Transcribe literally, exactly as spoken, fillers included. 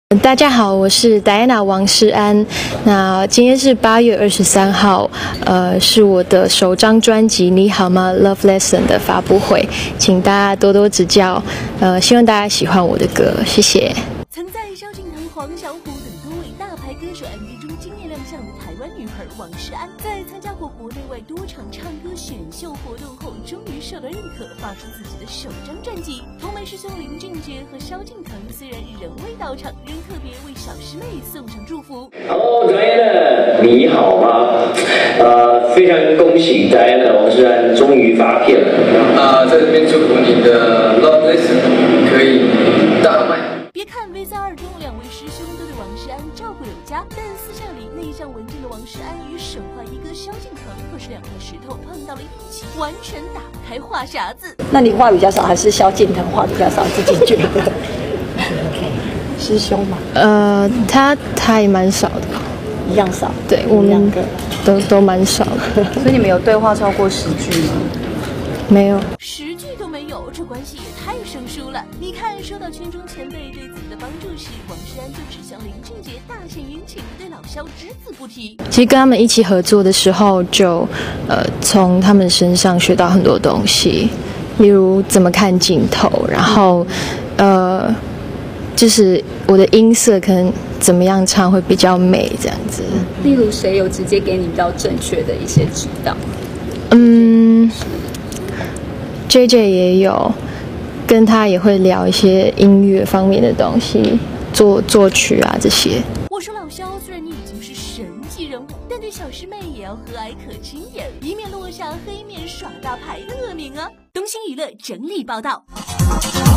大家好，我是 Diana 王诗安。那今天是八月二十三号，呃，是我的首张专辑《你好吗 Love Lesson》的发布会，请大家多多指教。呃，希望大家喜欢我的歌，谢谢。 曾在萧敬腾、黄小琥等多位大牌歌手 M V 中惊艳亮相的台湾女孩王诗安，在参加过国内外多场唱歌选秀活动后，终于受到认可，发出自己的首张专辑。同门师兄林俊杰和萧敬腾虽然仍未到场，仍特别为小师妹送上祝福。 Hello Diana， 你好吗？呃，非常恭喜 Diana 王诗安终于发片了。 啊、呃，在这边祝福你的 Love Lesson 可以大卖。 别看 V 三二中两位师兄都对王诗安照顾有加，但私下里内向文静的王诗安与神话一哥萧敬腾可是两块石头碰到了一起，完全打不开话匣子。 那你话比较少，还是萧敬腾话比较少？自己觉得？师兄嘛， 呃，他他也蛮少的， 一样少。 对我们两个都都蛮少的。 所以你们有对话超过十句吗？ 没有， 十句都没有，这关系也太生疏了。你看，说到圈中前辈对自己的帮助时，王诗安就只向林俊杰大献殷勤，对老萧只字不提。 其实跟他们一起合作的时候就，呃从他们身上学到很多东西，例如怎么看镜头，然后，呃，就是我的音色可能怎么样唱会比较美，这样子。 例如谁有直接给你比较正确的一些指导？ 嗯。J J 也有，跟他也会聊一些音乐方面的东西，作作曲啊这些。 我说老萧，虽然你已经是神级人物，但对小师妹也要和蔼可亲点，以免落下黑面耍大牌的恶名啊！东星娱乐整理报道。